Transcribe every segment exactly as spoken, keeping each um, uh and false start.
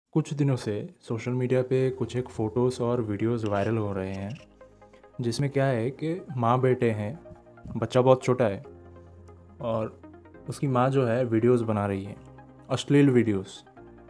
कुछ दिनों से सोशल मीडिया पे कुछ एक फ़ोटोज़ और वीडियोज़ वायरल हो रहे हैं, जिसमें क्या है कि माँ बेटे हैं, बच्चा बहुत छोटा है और उसकी माँ जो है वीडियोज़ बना रही है, अश्लील वीडियोज़।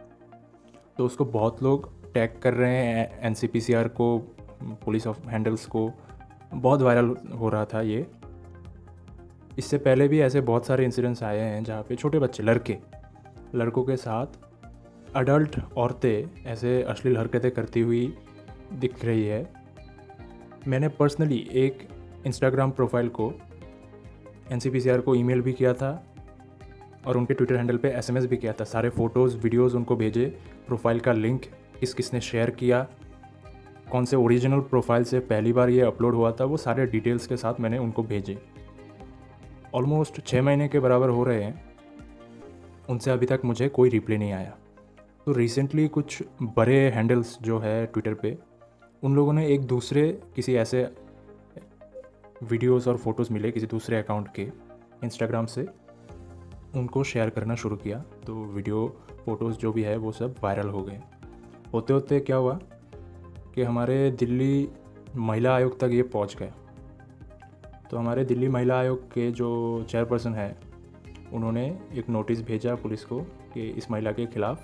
तो उसको बहुत लोग टैग कर रहे हैं, N C P C R को, पुलिस ऑफ हैंडल्स को। बहुत वायरल हो रहा था ये। इससे पहले भी ऐसे बहुत सारे इंसिडेंट्स आए हैं जहाँ पे छोटे बच्चे, लड़के लड़कों के साथ अडल्ट औरतें ऐसे अश्लील हरकतें करती हुई दिख रही है। मैंने पर्सनली एक इंस्टाग्राम प्रोफाइल को, N C P C R को ईमेल भी किया था और उनके ट्विटर हैंडल पे एस एम एस भी किया था। सारे फ़ोटोज़ वीडियोज़ उनको भेजे, प्रोफाइल का लिंक किस किसने शेयर किया, कौन से ओरिजिनल प्रोफाइल से पहली बार ये अपलोड हुआ था, वो सारे डिटेल्स के साथ मैंने उनको भेजे। ऑलमोस्ट छः महीने के बराबर हो रहे हैं, उनसे अभी तक मुझे कोई रिप्लाई नहीं आया। तो रिसेंटली कुछ बड़े हैंडल्स जो है ट्विटर पे, उन लोगों ने एक दूसरे किसी ऐसे वीडियोस और फोटोज़ मिले किसी दूसरे अकाउंट के इंस्टाग्राम से, उनको शेयर करना शुरू किया। तो वीडियो फ़ोटोज़ जो भी है वो सब वायरल हो गए। होते होते क्या हुआ कि हमारे दिल्ली महिला आयोग तक ये पहुंच गया। तो हमारे दिल्ली महिला आयोग के जो चेयरपर्सन है, उन्होंने एक नोटिस भेजा पुलिस को कि इस महिला के ख़िलाफ़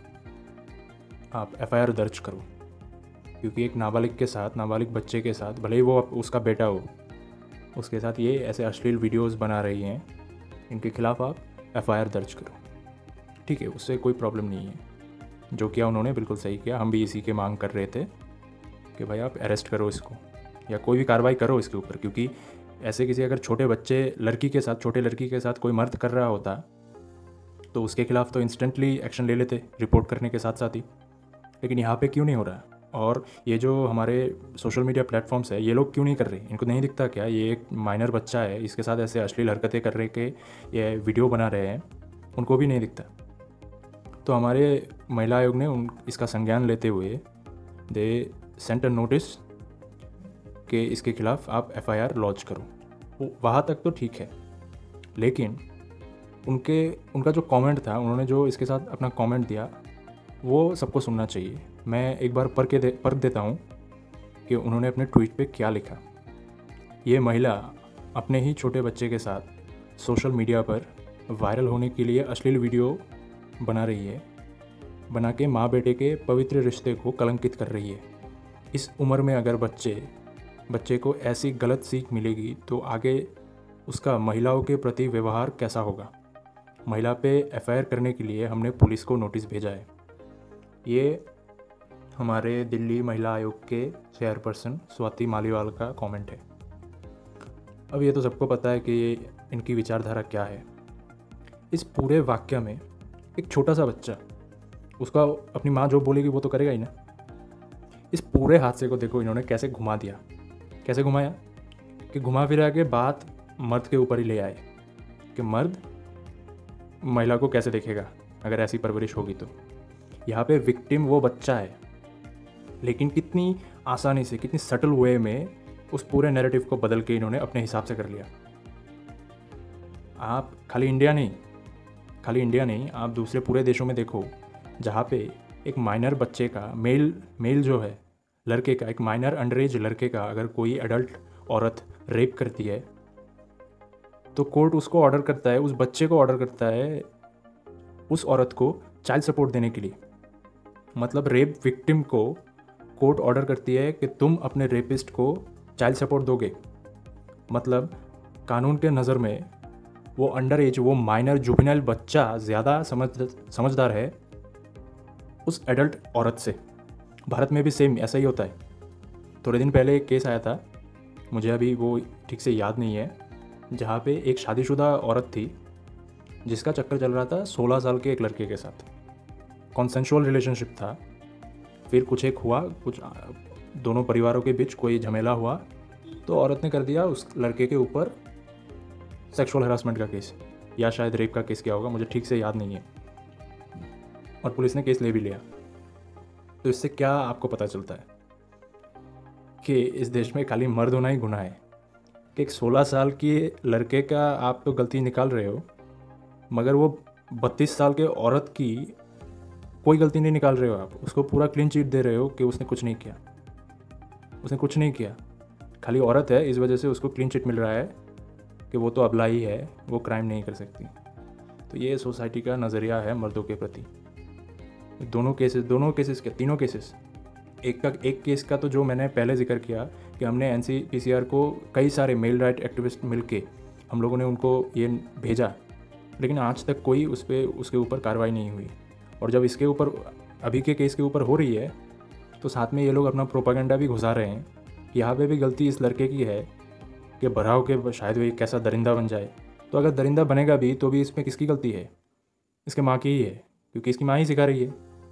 आप एफ आई आर दर्ज करो, क्योंकि एक नाबालिग के साथ, नाबालिग बच्चे के साथ, भले ही वो उसका बेटा हो, उसके साथ ये ऐसे अश्लील वीडियोस बना रही हैं, इनके खिलाफ़ आप एफ आई आर दर्ज करो। ठीक है, उससे कोई प्रॉब्लम नहीं है। जो किया उन्होंने बिल्कुल सही किया। हम भी इसी के मांग कर रहे थे कि भाई आप अरेस्ट करो इसको या कोई भी कार्रवाई करो इसके ऊपर, क्योंकि ऐसे किसी अगर छोटे बच्चे लड़की के साथ, छोटे लड़की के साथ कोई मर्द कर रहा होता तो उसके खिलाफ़ तो इंस्टेंटली एक्शन ले लेते रिपोर्ट करने के साथ साथ ही। लेकिन यहाँ पे क्यों नहीं हो रहा? और ये जो हमारे सोशल मीडिया प्लेटफॉर्म्स है, ये लोग क्यों नहीं कर रहे? इनको नहीं दिखता क्या ये एक माइनर बच्चा है, इसके साथ ऐसे अश्लील हरकतें कर रहे के ये वीडियो बना रहे हैं, उनको भी नहीं दिखता? तो हमारे महिला आयोग ने उन इसका संज्ञान लेते हुए दे सेंट अ नोटिस कि इसके खिलाफ़ आप एफ आई आर लॉन्च करो। वहाँ तक तो ठीक है, लेकिन उनके उनका जो कमेंट था, उन्होंने जो इसके साथ अपना कमेंट दिया, वो सबको सुनना चाहिए। मैं एक बार पढ़ के दे पढ़ देता हूँ कि उन्होंने अपने ट्वीट पे क्या लिखा। ये महिला अपने ही छोटे बच्चे के साथ सोशल मीडिया पर वायरल होने के लिए अश्लील वीडियो बना रही है, बना के माँ बेटे के पवित्र रिश्ते को कलंकित कर रही है। इस उम्र में अगर बच्चे बच्चे को ऐसी गलत सीख मिलेगी तो आगे उसका महिलाओं के प्रति व्यवहार कैसा होगा? महिला पे एफ आई आर करने के लिए हमने पुलिस को नोटिस भेजा है। ये हमारे दिल्ली महिला आयोग के चेयरपर्सन स्वाति मालीवाल का कमेंट है। अब ये तो सबको पता है कि ये इनकी विचारधारा क्या है। इस पूरे वाक्य में एक छोटा सा बच्चा, उसका अपनी माँ जो बोलेगी वो तो करेगा ही ना। इस पूरे हादसे को देखो इन्होंने कैसे घुमा दिया। कैसे घुमाया कि घुमा फिरा के बात मर्द के ऊपर ही ले आए कि मर्द महिला को कैसे देखेगा अगर ऐसी परवरिश होगी तो। यहाँ पे विक्टिम वो बच्चा है, लेकिन कितनी आसानी से, कितनी सटल वे में उस पूरे नैरेटिव को बदल के इन्होंने अपने हिसाब से कर लिया। आप खाली इंडिया नहीं खाली इंडिया नहीं आप दूसरे पूरे देशों में देखो, जहाँ पे एक माइनर बच्चे का, मेल मेल जो है लड़के का, एक माइनर अंडर एज लड़के का अगर कोई एडल्ट औरत रेप करती है तो कोर्ट उसको ऑर्डर करता है, उस बच्चे को ऑर्डर करता है उस औरत को चाइल्ड सपोर्ट देने के लिए। मतलब रेप विक्टिम को कोर्ट ऑर्डर करती है कि तुम अपने रेपिस्ट को चाइल्ड सपोर्ट दोगे। मतलब कानून के नज़र में वो अंडर एज, वो माइनर जुवेनाइल बच्चा ज़्यादा समझ समझदार है उस एडल्ट औरत से। भारत में भी सेम ऐसा ही होता है। थोड़े दिन पहले एक केस आया था, मुझे अभी वो ठीक से याद नहीं है, जहाँ पे एक शादीशुदा औरत थी जिसका चक्कर चल रहा था सोलह साल के एक लड़के के साथ। कॉन्सेंशुअल रिलेशनशिप था। फिर कुछ एक हुआ, कुछ दोनों परिवारों के बीच कोई झमेला हुआ, तो औरत ने कर दिया उस लड़के के ऊपर सेक्सुअल हरासमेंट का केस, या शायद रेप का केस किया होगा, मुझे ठीक से याद नहीं है। और पुलिस ने केस ले भी लिया। तो इससे क्या आपको पता चलता है कि इस देश में खाली मर्द होना ही गुनाह है? कि एक सोलह साल के लड़के का आप तो गलती निकाल रहे हो, मगर वो बत्तीस साल के औरत की कोई गलती नहीं निकाल रहे हो आप, उसको पूरा क्लीन चिट दे रहे हो कि उसने कुछ नहीं किया, उसने कुछ नहीं किया, खाली औरत है इस वजह से उसको क्लीन चिट मिल रहा है कि वो तो अबला ही है, वो क्राइम नहीं कर सकती। तो ये सोसाइटी का नज़रिया है मर्दों के प्रति। दोनों केसेस दोनों केसेस के तीनों केसेस, एक का एक केस का तो जो मैंने पहले जिक्र किया कि हमने N C P C R को कई सारे मेल राइट एक्टिविस्ट मिलके हम लोगों ने उनको ये भेजा, लेकिन आज तक कोई उस पर उसके ऊपर कार्रवाई नहीं हुई। और जब इसके ऊपर अभी के केस के ऊपर हो रही है तो साथ में ये लोग अपना प्रोपागेंडा भी घुसा रहे हैं कि यहाँ पे भी गलती इस लड़के की है कि बड़ा होके शायद वो एक कैसा दरिंदा बन जाए। तो अगर दरिंदा बनेगा भी तो भी इसमें किसकी गलती है? इसके माँ की ही है, क्योंकि इसकी माँ ही सिखा रही है।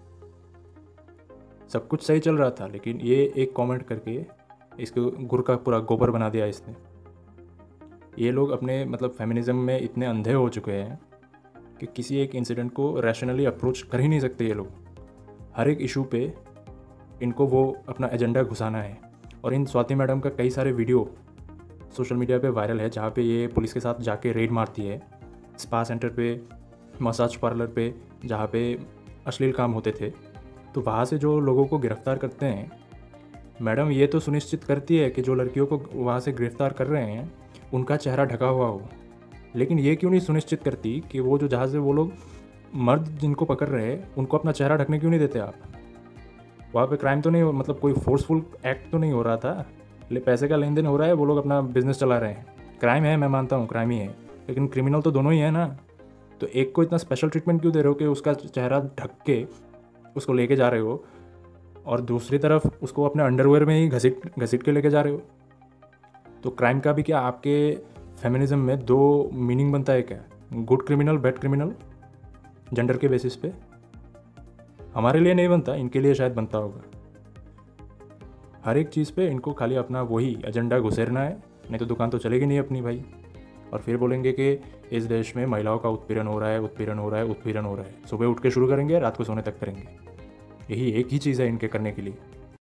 सब कुछ सही चल रहा था, लेकिन ये एक कमेंट करके इसको गुर का पूरा गोबर बना दिया इसने। ये लोग अपने मतलब फेमिनिज्म में इतने अंधे हो चुके हैं कि किसी एक इंसिडेंट को रैशनली अप्रोच कर ही नहीं सकते ये लोग। हर एक इशू पे इनको वो अपना एजेंडा घुसाना है। और इन स्वाति मैडम का कई सारे वीडियो सोशल मीडिया पे वायरल है जहाँ पे ये पुलिस के साथ जाके रेड मारती है स्पा सेंटर पे, मसाज पार्लर पे, जहाँ पे अश्लील काम होते थे। तो वहाँ से जो लोगों को गिरफ्तार करते हैं, मैडम ये तो सुनिश्चित करती है कि जो लड़कियों को वहाँ से गिरफ्तार कर रहे हैं उनका चेहरा ढका हुआ हो, लेकिन ये क्यों नहीं सुनिश्चित करती कि वो जो जहाँ से वो लोग मर्द जिनको पकड़ रहे हैं उनको अपना चेहरा ढकने क्यों नहीं देते आप? वहाँ पे क्राइम तो नहीं, मतलब कोई फोर्सफुल एक्ट तो नहीं हो रहा था, ले पैसे का लेन देन हो रहा है, वो लोग अपना बिजनेस चला रहे हैं। क्राइम है, मैं मानता हूँ क्राइम ही है, लेकिन क्रिमिनल तो दोनों ही है ना। तो एक को इतना स्पेशल ट्रीटमेंट क्यों दे रहे हो कि उसका चेहरा ढक के उसको लेके जा रहे हो, और दूसरी तरफ उसको अपने अंडरवेयर में ही घसीट घसीट के लेके जा रहे हो? तो क्राइम का भी क्या आपके फेमिनिज्म में दो मीनिंग बनता है क्या? Good criminal, bad criminal, gender के बेसिस पे? हमारे लिए नहीं बनता, इनके लिए शायद बनता होगा। हर एक चीज़ पे इनको खाली अपना वही एजेंडा घुसेरना है, नहीं तो दुकान तो चलेगी नहीं अपनी भाई। और फिर बोलेंगे कि इस देश में महिलाओं का उत्पीड़न हो रहा है, उत्पीड़न हो रहा है, उत्पीड़न हो रहा है। सुबह उठ के शुरू करेंगे, रात को सोने तक करेंगे। यही एक ही चीज़ है इनके करने के लिए।